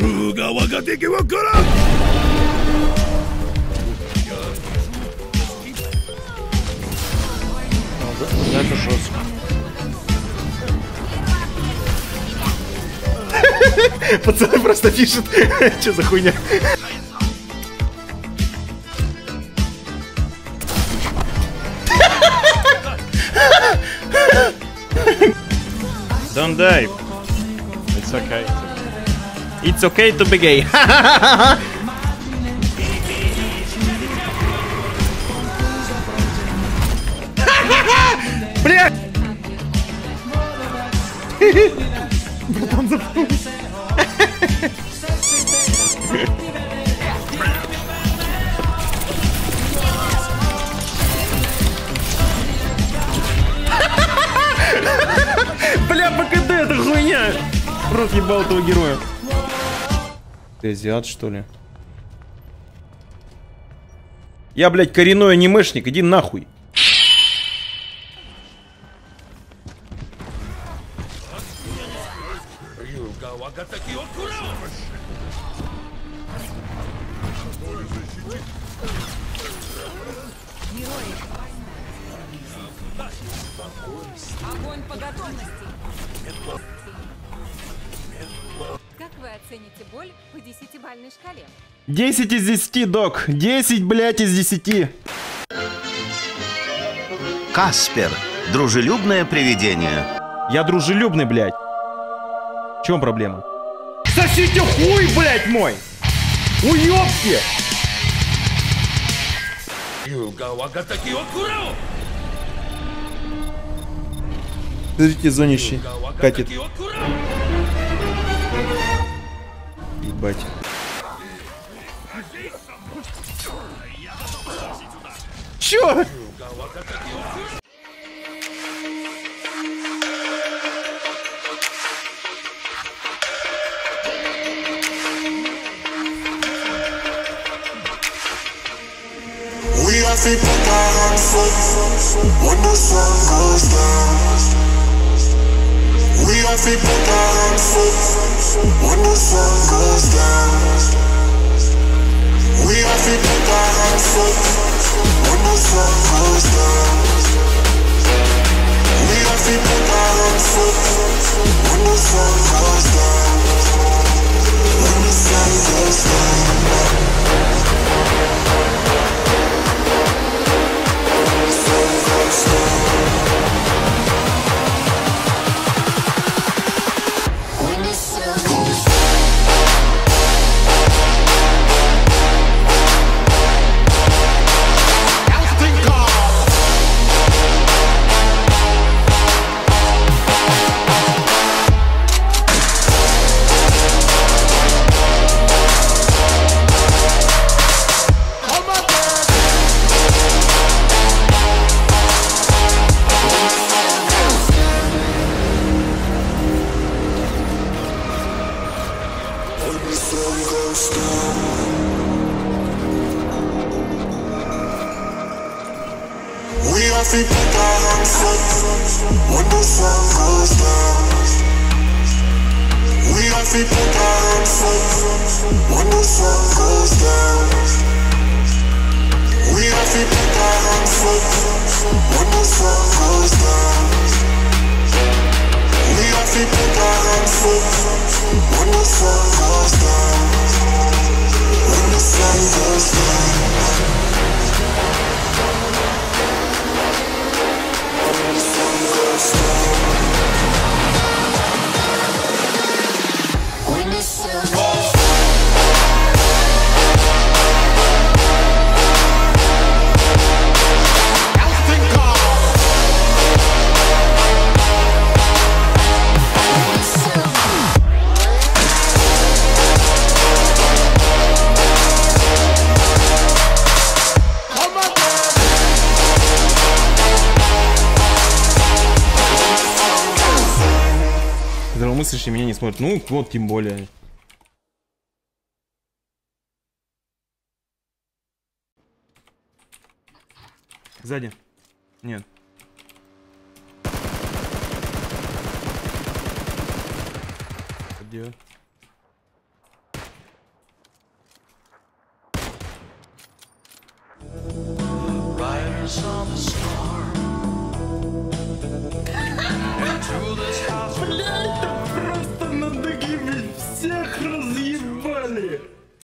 Это жестко. Пацаны просто пишут. Что за хуйня? Don't die. It's okay. It's okay to be gay. Блядь! Братан запнулся. Бля, ПКД, это хуйня! Рот ебал этого героя. Ты азиат, что ли? Я, блядь, коренной анимешник, иди нахуй. Огонь по готовности. Как вы оцените боль по 10-бальной шкале? 10 из 10, док. 10, блядь, из 10. Каспер. Дружелюбное привидение. Я дружелюбный, блядь. В чем проблема? Сосите хуй, блядь, мой! Уёбки! Смотрите, зонище катит. Ебать. Чё? We have to put our hands up when the sun goes down. We have to put our hands up when the sun goes down. We have to put our hands up when the sun goes down. We have to put our hands up when the sun goes down. When the sun goes down. We have to put our hands up when the sun goes down. We have to put our hands up when the sun goes down. We have to put our hands up when the sun goes down. We have to put our hands up when the sun goes down. When the sun goes down. Здравомыслящие меня не смотрят. Ну, вот тем более. Сзади. Нет. Где? some story.